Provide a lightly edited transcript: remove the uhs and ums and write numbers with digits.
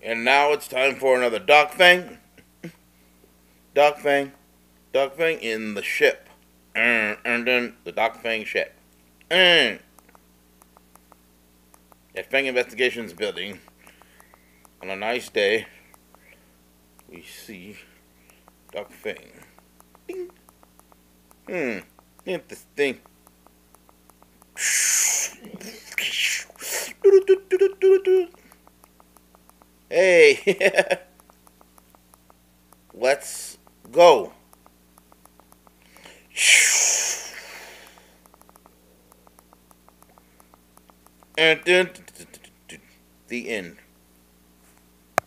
And now it's time for another Doc Fang. Doc Fang. Doc Fang in the ship. And then the Doc Fang ship. At Fang Investigations building, on a nice day, we see Doc Fang. Ding. Interesting. Hey, let's go. And then the end.